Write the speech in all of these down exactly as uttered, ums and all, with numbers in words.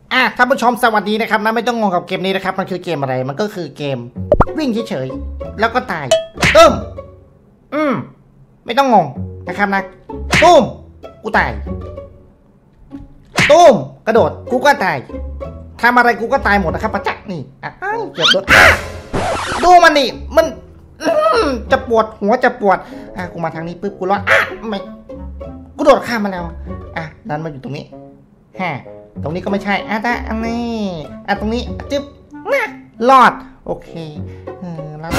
อ่ะท่านผู้ชมสวัสดีนะครับนะไม่ต้องงงกับเกมนี้นะครับมันคือเกมอะไรมันก็คือเกมวิ่งเฉยๆแล้วก็ตายตุ้มอืมไม่ต้องงงนะครับนะตุ้มกูตายตุ้มกระโดดกูก็ตายทำอะไรกูก็ตายหมดนะครับปะจ๊ะนี่อ่ะเกือบโดนดูมันนี่มันจะปวดหัวจะปวดอ่ะกูมาทางนี้ปุ๊บกูรอดอ่ะไม่กูโดดข้ามมาแล้วอ่ะนั้นมาอยู่ตรงนี้ฮะตรงนี้ก็ไม่ใช่อ่ะแต่อันนี้อ่ะตรงนี้จึ๊บนะรอดโอเคเออแล้ว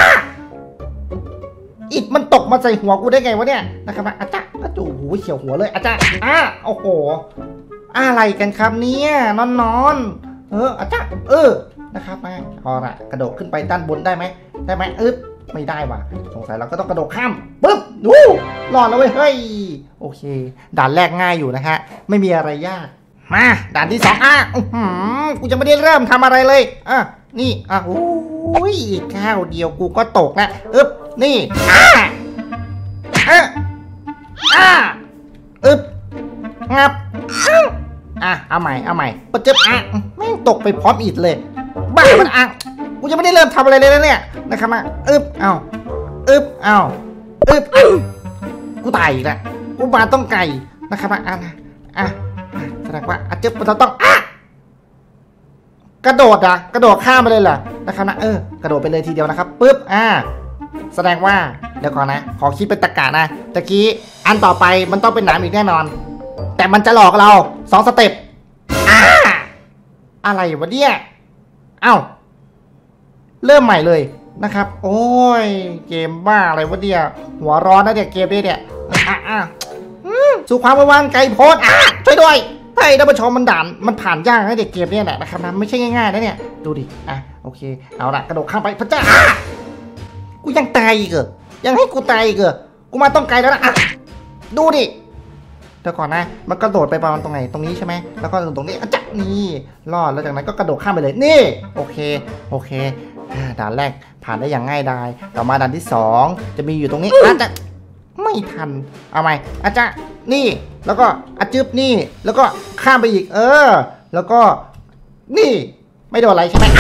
อิดมันตกมาใส่หัวกูได้ไงวะเนี่ยนะครับอาจารย์อาจูหูเขียวหัวเลยอาจารย์อ่ะโอ้โหอะไรกันครับเนี่ยนอนนอนเอออาจารย์เออนะครับมาพอละกระโดดขึ้นไปด้านบนได้ไหมได้ไหมอึ๊บไม่ได้ว่ะสงสัยเราก็ต้องกระโดดข้ามปึ๊บดูรอดแล้วเว้ยเฮ้ยโอเคด่านแรกง่ายอยู่นะฮะไม่มีอะไรยากมาด่านที่สองอ่ะอือกูจะไม่ได้เริ่มทำอะไรเลยอ่ะนี่อ่ะโอ้ยข้าวเดียวกูก็ตกแล้วอึ๊บนี่อ่ะอ่ะอ่ะอึ๊บงับอ่ะเอาใหม่เอาใหม่ปะเจ็บอ่ะแม่งตกไปพร้อมอิดเลยบ้ามันอ่ะกูจะไม่ได้เริ่มทำอะไรเลยนะเนี่ยนะครับมาอึ๊บเอาอึ๊บเอาอึ๊บกูตายอีกแล้วกูมาต้องไก่นะครับอ่ะอ่ะอ่ะแสดงว่าอาจจะเราต้องอ่ะกระโดดอ่ะกระโดดข้ามไปเลยเหรอนะครับนะเออกระโดดไปเลยทีเดียวนะครับปึ๊บอ่ะแสดงว่าเดี๋ยวก่อนนะขอคิดเป็นตะกะนะตะกี้อันต่อไปมันต้องเป็นหนามอีกแน่นอนแต่มันจะหลอกเราสองสเต็ปอ่ะอะไรวะเนี่ยเอ้าเริ่มใหม่เลยนะครับโอ้ยเกมบ้าอะไรวะเนี่ยหัวร้อนนะเด็กเกมนี้เนี่ยอ่ะอ่ะสู่ความว่างไกลโพสอ่ะช่วยด้วยเฮ้ยท่านผู้ชมมันด่านมันผ่านยากนะเด็กเกมเนี่ยแหละนะครับนะไม่ใช่ง่ายๆนะเนี่ยดูดิอ่ะโอเคเอาละกระโดดข้ามไปพระเจ้ากูยังตายอีกเหรอยังให้กูตายอีกเหรอกูมาต้องไกลแล้วนะอ่ะดูดิเดี๋ยวก่อนนะมันกระโดดไปประมาณตรงไหนตรงนี้ใช่ไหมแล้วก็ตรงนี้อ่ะจ๊ะนี่รอดแล้วจากนั้นก็กระโดดข้ามไปเลยนี่โอเคโอเคด่านแรกผ่านได้อย่างง่ายดายต่อมาด่านที่สองจะมีอยู่ตรงนี้อาจจะไม่ทันเอาใหม่อาจจะนี่แล้วก็อาจึบนี่แล้วก็ข้ามไปอีกเออแล้วก็นี่ไม่โดนอะไรใช่ไหม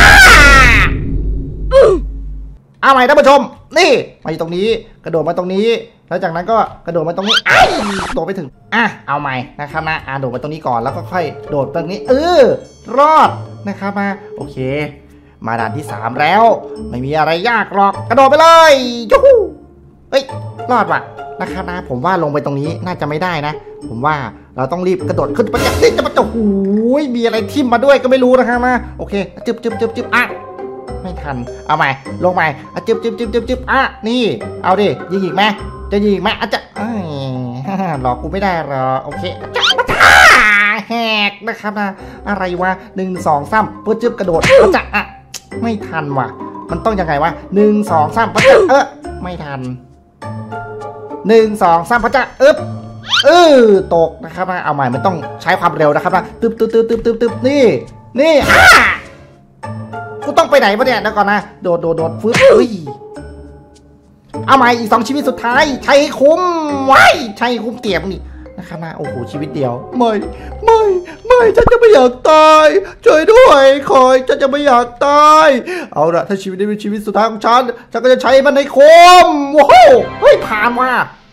เอาใหม่ท่านผู้ชมนี่มาตรงนี้กระโดดมาตรงนี้แล้วจากนั้นก็กระโดดมาตรงนี้ไอ้โดดไปถึงอ่ะเอาใหม่นะครับนะอ่ะโดดมาตรงนี้ก่อนแล้วก็ค่อยโดดตรงนี้เออรอดนะครับมาโอเคมาด่านที่สามแล้วไม่มีอะไรยากหรอกกระโดดไปเลยยูฮูเฮ้ยรอดว่ะนะครับนะผมว่าลงไปตรงนี้น่าจะไม่ได้นะผมว่าเราต้องรีบกระโดดขึ้นไปนี่จะมาจะหูยมีอะไรทิ่มมาด้วยก็ไม่รู้นะครับมาโอเคจึ๊บจึ๊บจึ๊บจึ๊บอ่ะไม่ทันเอาใหม่ลงใหม่อ่ะจึ๊บจึ๊บจึ๊บจึ๊บจึ๊บอ่ะนี่เอาดิยิงอีกไหมจะยิงอีกไหมอาจจะหลอกกูไม่ได้หรอโอเคแหกนะครับนะอะไรวะหนึ่งสองสามปึ๊บจึ๊บกระโดดอาจจะอ่ะไม่ทันว่ะมันต้องยังไงวะหนึ่งสองสามพระเจ้าเออไม่ทันหนึ่งสองสามพระเจ้าอึ๊บเออตกนะครับนะเอาใหม่มันต้องใช้ความเร็วนะครับนะตึ๊บตึ๊บตึ๊บตึ๊บตึ๊บตึ๊บนี่นี่อ่ะกูต้องไปไหนวะเนี่ยแล้วก่อนนะโดดโดดโดดฟื้นเฮ้ยเอาใหม่อีกสองชีวิตสุดท้ายใช้คุ้มไว้ใช้คุ้มเตียบนี่นะครับนะโอ้โหชีวิตเดียวไม่ไม่ไม่ฉันจะไม่อยากตายช่วยด้วยคอยฉันจะไม่อยากตายเอาละถ้าชีวิตนี้เป็นชีวิตสุดท้ายของฉันฉันก็จะใช้มันในคมว้าวเฮ้ยผ่านมา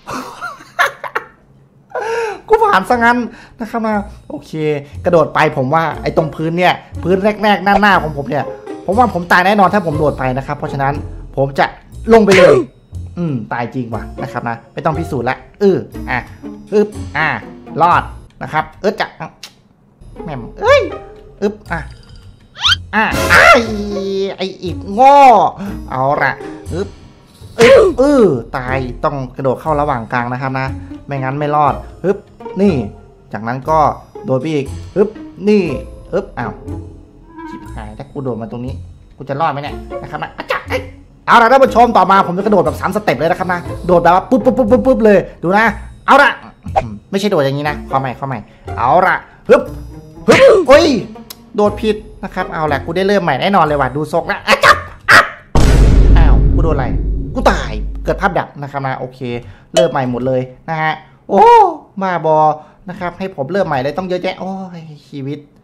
กูผ่านซะงั้นนะครับนะโอเคกระโดดไปผมว่าไอ้ตรงพื้นเนี่ยพื้นแรกๆหน้าหน้าของผมเนี่ยผมว่าผมตายแน่นอนถ้าผมโดดไปนะครับเพราะฉะนั้นผมจะลงไปเลยอืมตายจริงว่ะนะครับนะไม่ต้องพิสูจน์ละเอออ่ะอึ๊บอ่ะรอดนะครับเออจะแม่มเอ้ยอึ๊บอ่ะอ่ะไอ้ไอ้อิดง้อเอาละอึ๊บอึ๊บเออตายต้องกระโดดเข้าระหว่างกลางนะครับนะไม่งั้นไม่รอดอึ๊บนี่จากนั้นก็โดดไปอีกอึ๊บนี่อึ๊บอ้าวชิบหายถ้ากูโดดมาตรงนี้กูจะรอดไหมเนี่ยนะครับนะอาจารย์เอาละท่านผู้ชมต่อมาผมจะกระโดดแบบสามสเต็ปเลยนะครับนะโดดแบบว่าปุ๊บปุ๊บปุ๊บปุ๊บเลยดูนะเอาละไม่ใช่โดดอย่างนี้นะเข้าใหม่เข้าใหม่เอาละฮึบฮึบโอ้ยโดดผิดนะครับเอาละกูได้เริ่มใหม่แน่นอนเลยว่ะดูทรงนะอ่ะจับอ้าวกูโดนอะไรกูตายเกิดภาพดับนะครับนะโอเคเริ่มใหม่หมดเลยนะฮะโอ้มาบอนะครับให้ผมเริ่มใหม่เลยต้องเยอะแยะโอ้ยชีวิต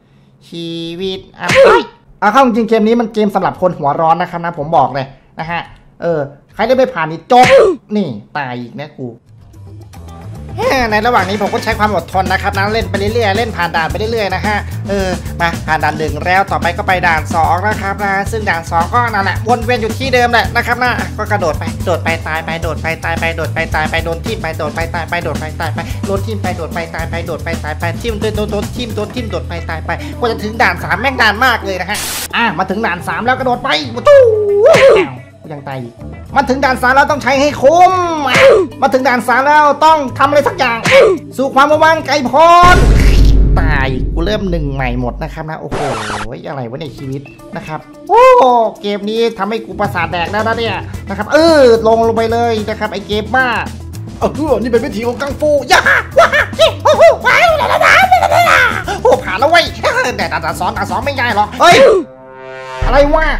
ชีวิตอ่ะเอาเข้าจริงเกมนี้มันเกมสำหรับคนหัวร้อนนะครับนะผมบอกเลยนะฮะเออใครได้ไม่ผ่านนี่จบนี่ตายอีกนะกูในระหว่างนี้ผมก็ใช้ความอดทนนะครับนะเล่นไปเรื่อยๆเล่นผ่านด่านไปเรื่อยๆนะฮะเออมาผ่านด่านหนึ่งแล้วต่อไปก็ไปด่านสองนะครับนะซึ่งด่านสองก็นั่นแหละวนเวียนอยู่ที่เดิมแหละนะครับนะก็กระโดดไปโดดไปตายไปโดดไปตายไปโดดไปตายไปโดนทิ่มไปโดดไปตายไปโดดไปตายไปโดนทิ่มไปโดดไปตายไปโดดไปตายไปทิ่มโดนโดนโดนทิ่มโดนทิ่มโดดไปตายไปกว่าจะถึงด่านสามแม่งด่านมากเลยนะฮะอ่ะมาถึงด่านสามแล้วกระโดดไปตู้ยังตายมันถึงด่านสามแล้วต้องใช้ให้คุ้มมาถึงด่านสามแล้วต้องทำอะไรสักอย่างสู่ความว่างไกลโพ้นตายกูเริ่มหนึ่งใหม่หมดนะครับนะโอ้โหอะไรวะในชีวิตนะครับโอ้เกมนี้ทำให้กูประสาทแดกแล้วนะเนี่ยนะครับเออลงลงไปเลยนะครับไอเกมบ้าเออนี่เป็นวิธีของกังฟูย่าว้าโอ้โหว้าวโอ้ผ่านแล้วเว้ยแต่ด่านสองด่านสองไม่ง่ายหรอกเฮ้ยอะไรวะ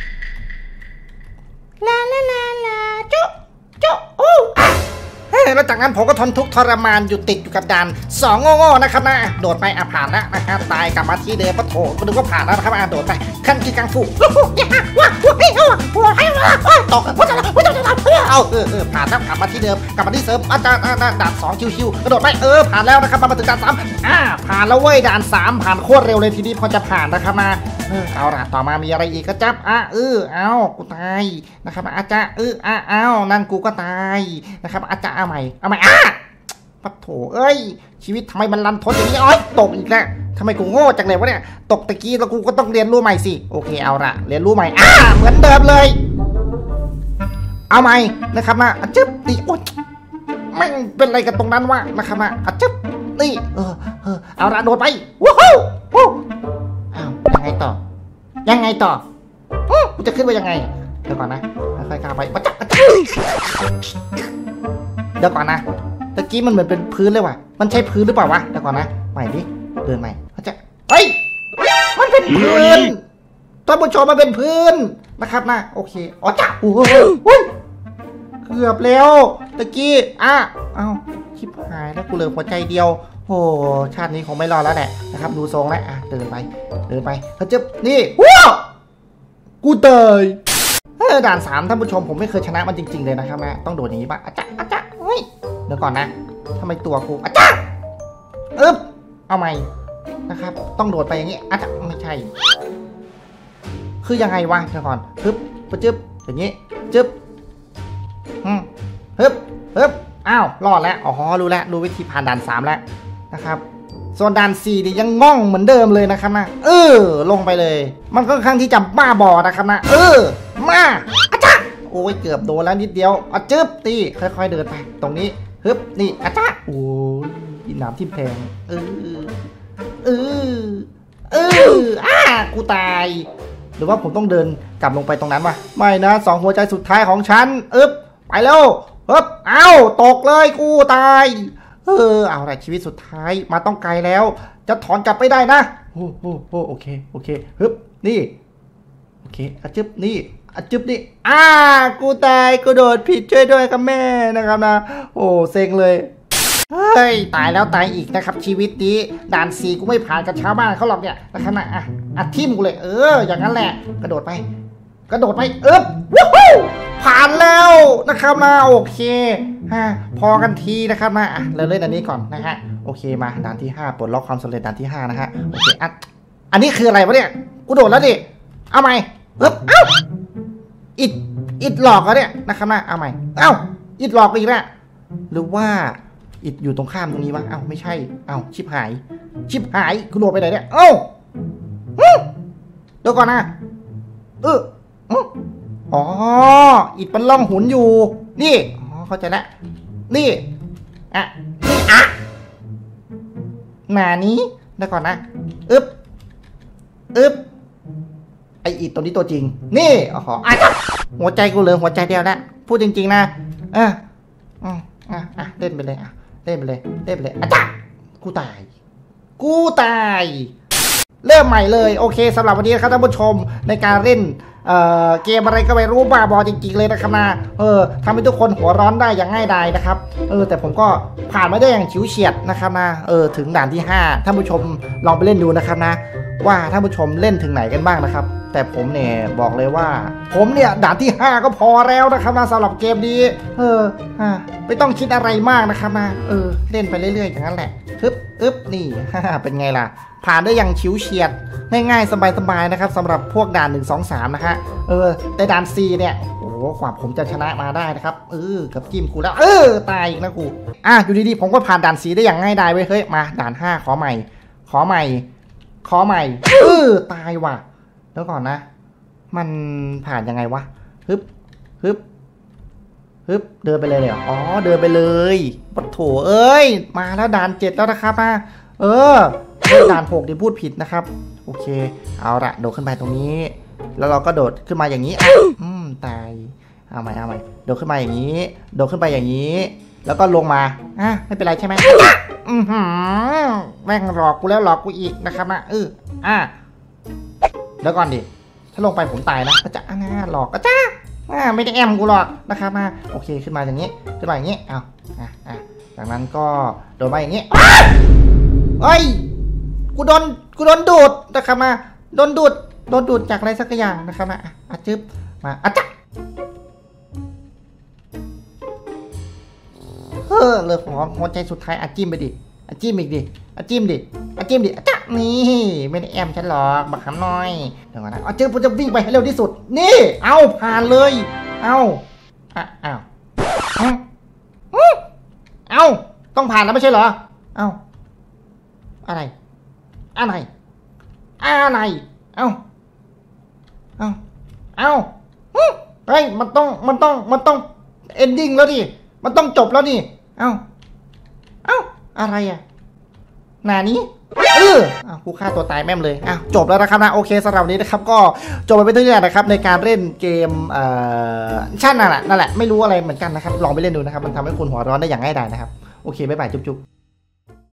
ลาลาลาลาจุจุโอ้แล้วจากนั้นผมก็ทนทุกข์ทรมานอยู่ติดอยู่กับด่านสองโง่ๆนะครับนะโดดไปอ่ะผ่านแล้วนะครับตายกลับมาที่เดิมปะโถก็นึกว่าผ่านแล้วนะครับอ่ะโดดไปขั้นกีกังฟูว้าวตกเอาเออเออผ่านแล้วกลับมาที่เดิมกลับมาที่เซิร์ฟอาจารย์ด่านสองชิวๆกระโดดไปเออผ่านแล้วนะครับมาถึงด่านสามอ่าผ่านแล้วเว้ยด่านสามผ่านโคตรเร็วเลยทีนี้พอจะผ่านนะครับมาเออเอาล่ะต่อมามีอะไรอีกก็จับอ่ะเออเอากูตายนะครับอาจารย์เอออ่ะเอานั่นกูก็ตายนะครับอาจารย์เอาใหม่เอาใหม่อ่ะปัดโถเอ้ยชีวิตทำไมมันรันทดอย่างนี้อ้อยตกอีกแล้วทำไมกูโง่จังเลยวะเนี่ยตกตะกี้แล้วกูก็ต้องเรียนรู้ใหม่สิโอเคเอาละเรียนรู้ใหม่อ่ะเหมือนเดิมเลยเอาใหม่นะครับนะอ่ะจึ๊บนี่โอ๊ยไม่เป็นไรกันตรงนั้นวะนะครับนะอ่ะจึ๊บนี่เออเออเอาละโดดไปว้าวว้าวอ้าวยังไงต่อยังไงต่อกูจะขึ้นไปยังไงเดี๋ยวก่อนนะค่อยๆก้าวไปมาจับเดี๋ยวก่อนนะตะกี้มันเหมือนเป็นพื้นเลยว่ะมันใช่พื้นหรือเปล่าวะเดี๋ยวก่อนนะใหม่ดิเดินใหม่เขาจะเฮ้ยมันเป็นพื้นท่านผู้ชมมันเป็นพื้นนะครับนะโอเคอ๋อจ้าโอ้โหเกือบแล้วตะกี้อ่ะเอ้าชิบหายแล้วกูเหลือหัวใจเดียวโอ้ชาตินี้คงไม่รอดแล้วแหละนะครับดูทรงแล้วอ่ะเดินไปเดินไปเขาจะนี่ว้าวกูเตยเออด่านสามท่านผู้ชมผมไม่เคยชนะมันจริงๆเลยนะครับนะต้องโดดอย่างนี้ป่ะอาจารย์อาจารย์เฮ้ยเดี๋ยวก่อนนะทำไมตัวกูอาจารย์อึ๊บเอาใหม่นะครับต้องโดดไปอย่างนี้อาจารย์ไม่ใช่คือยังไงวะเดี๋ยวก่อนฮึบปะจึ๊บอย่างนี้จึ๊บฮึบฮึบฮึบอ้าวรอดแล้วอ๋อรู้แล้วรู้วิธีผ่านด่านสามแล้วนะครับส่วนด่านสี่นี่ยังง่องเหมือนเดิมเลยนะครับนะเออลงไปเลยมันค่อนข้างที่จะบ้าบอนะครับนะเออมาอาจารย์โอ้ยเกือบโดนแล้วนิดเดียวอ่ะจึ๊บตีค่อยๆเดินไปตรงนี้ฮึบนี่อาจารย์โอ้ยกินน้ำทิ่มแทงเออเออเอออ่ากูตายหรือว่าผมต้องเดินกลับลงไปตรงนั้นวะไม่นะสองหัวใจสุดท้ายของฉันอึ๊บไปแล้วฮึบเอ้าตกเลยกูตายเออเอาละชีวิตสุดท้ายมาต้องไกลแล้วจะถอนกลับไม่ได้นะโอ้โหโอ้โอเคโอเคฮึบนี่โอเคอะจึ๊บนี่อะจึ๊บนี่อ่ากูตายกูโดดผิดช่วยด้วยครับแม่นะครับนะโอ้เซ็งเลยเฮ้ยตายแล้วตายอีกนะครับชีวิตนี้ด่านสี่กูไม่ผ่านกับชาวบ้านเขาหรอกเนี่ยนะครับนะอ่ะอ่ะทิ่มกูเลยเอออย่างนั้นแหละกระโดดไปกระโดดไปเอ๊บวู้ฮู้ผ่านแล้วนะครับนะโอเคฮะพอกันทีนะครับนะอ่ะเราเล่นอันนี้ก่อนนะฮะโอเคมาด่านที่ห้าปลดล็อกความสำเร็จด่านที่ห้านะฮะโอเคอ่ะอันนี้คืออะไรวะเนี่ยกูโดดแล้วดิเอาใหม่เอ๊บเอ้าอิดอิดหลอกอะเนี่ยนะครับนะเอาใหม่เอ้าอิดหลอกไปอีกแล้วหรือว่าอิดอยู่ตรงข้ามตรงนี้วะเอ้าไม่ใช่เอ้าชิบหายชิบหายกูโดดไปไหนเนี่ยเอ้าเดี๋ยวก่อนนะเอออ๋ออิดมันล่องหุนอยู่นี่อ๋อเข้าใจแล้วนี่อ่ะนี่อ่ะหนานี้เดี๋ยวก่อนนะอึ๊บอึ๊บไออิดตัวนี้ตัวจริงนี่อ๋ออ่ะหัวใจกูเหลือหัวใจเดียวแล้วพูดจริงๆนะอ่ะอ่ะอ่ะเล่นไปเลยอ่ะเล่นไปเลยเล่นไปเลยอ่ะจ้ะกูตายกูตายเริ่มใหม่เลยโอเคสำหรับวันนี้นะครับท่านผู้ชมในการเล่นเอ่อเกมอะไรก็ไม่รู้บ้าบอจริงๆเลยนะครับนะเออทำให้ทุกคนหัวร้อนได้อย่างง่ายดายนะครับเออแต่ผมก็ผ่านมาได้อย่างฉิวเฉียดนะครับนะเออถึงด่านที่ห้าท่านผู้ชมลองไปเล่นดูนะครับนะว่าท่านผู้ชมเล่นถึงไหนกันบ้างนะครับแต่ผมเนี่ยบอกเลยว่าผมเนี่ยด่านที่ห้าก็พอแล้วนะครับนะสำหรับเกมนี้เอออ่าไม่ต้องคิดอะไรมากนะครับนะเออเล่นไปเรื่อยๆอย่างนั้นแหละฮึบอึบนี่ เป็นไงล่ะผ่านได้อย่างชิวเฉียดง่ายๆสบายๆนะครับสำหรับพวกด่านหนึ่ง สอง สามนะฮะเออแต่ด่าน ซี เนี่ยโอ้กว่าผมจะชนะมาได้นะครับเออกับจิ้มกูแล้วเออตายอีกนะกูอ่ะอยู่ดีๆผมก็ผ่านด่าน ซี ได้อย่างง่ายดายเว้ยเฮ้ยมาด่านห้าขอใหม่ขอใหม่ขอใหม่เออตายว่ะแล้วก่อนนะมันผ่านยังไงวะฮึบฮึบฮึบเดินไปเลยเลยอ๋อเดินไปเลยปะโถเอ้ยมาแล้วด่านเจ็ดแล้วนะครับนะเออด่านหกที่พูดผิดนะครับโอเคเอาละโดดขึ้นไปตรงนี้แล้วเราก็โดดขึ้นมาอย่างนี้อ่ะอืมตายเอาใหม่เอาใหม่โดดขึ้นมาอย่างนี้โดดขึ้นไปอย่างนี้แล้วก็ลงมาอ่ะไม่เป็นไรใช่ไหมอือหือแม่งหลอกกูแล้วหลอกกูอีกนะครับนะเอออ่ะแล้วก่อนดิถ้าลงไปผมตายนะก็จะอ่าหลอกก็จ้าอ่าไม่ได้แอมกูหรอกนะครับมาโอเคขึ้นมาอย่างนี้ขึ้นมาอย่างนี้เอาอ่ะอ่ะจากนั้นก็โดดมาอย่างนี้เฮ้ยกูโดนกูโดนดูดนะครับมาโดนดูดโดนดูดจากอะไรสักอย่างนะครับมาอ่ะจึ๊บมาอ่ะจ้าเฮ้อเลือดของหัวใจสุดท้ายอ่ะจิ้มไปดิอ่ะจิ้มอีกดิอ่ะจิ้มดิอ่ะจิ้มดิอ่ะจ้านี่ไม่ได้แอมฉันหรอกบักคำน้อยเดี๋ยวก่อนนะอ่ะจึ๊บผมจะวิ่งไปให้เร็วที่สุดนี่เอาผ่านเลยเอาอ่ะอ้าวเอาต้องผ่านแล้วไม่ใช่เหรอเอาอะไรอะไรอะไรเอ้าเอ้าเอ้าเฮ้ยมันต้องมันต้องมันต้องเอนดิ้งแล้วดิมันต้องจบแล้วนี่เอ้าเอ้าอะไรอ่ะหนานี้เอออ้าวกูฆ่าตัวตายแม่มเลยอ้าวจบแล้วนะครับนะโอเคสำหรับวันนี้นะครับก็จบไปเป็นที่เรียบนะครับในการเล่นเกมเอ่อชั่นนั่นแหละนั่นแหละไม่รู้อะไรเหมือนกันนะครับลองไปเล่นดูนะครับมันทำให้คุณหัวร้อนได้อย่างง่ายดายนะครับโอเคบ๊ายบายจุ๊บ